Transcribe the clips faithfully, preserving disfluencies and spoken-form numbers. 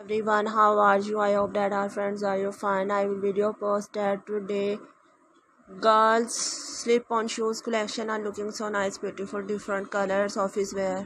Everyone, how are you? I hope that our friends are you fine. I will video post that today. Girls slip on shoes collection are looking so nice, beautiful, different colors, office wear.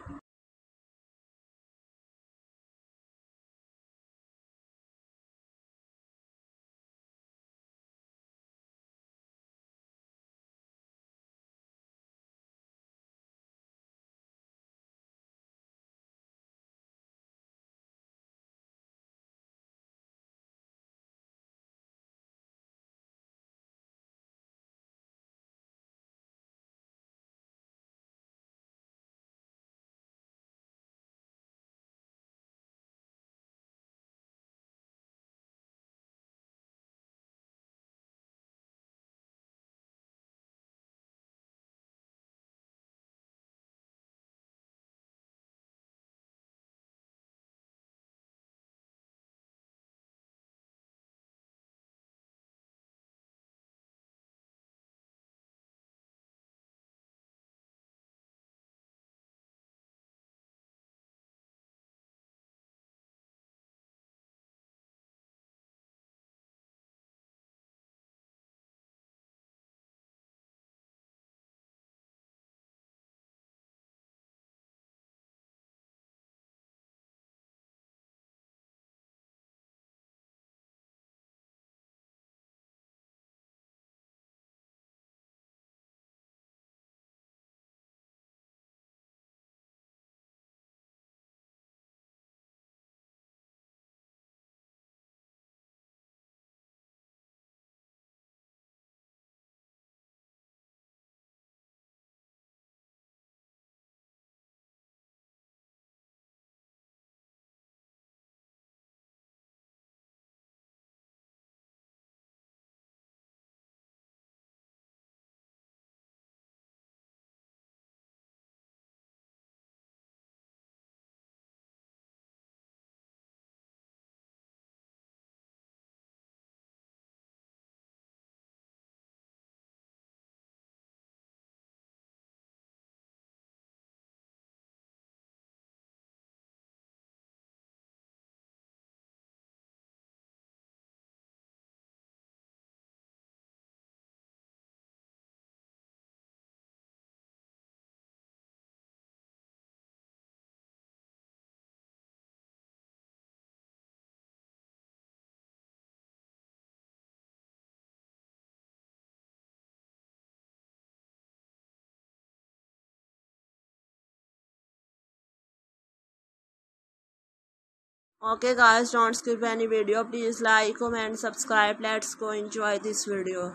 Okay guys, don't skip any video. Please like, comment, subscribe. Let's go enjoy this video.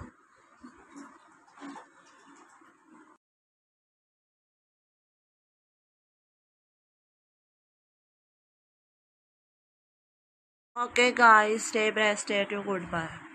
Okay guys, stay blessed, stay tuned, goodbye.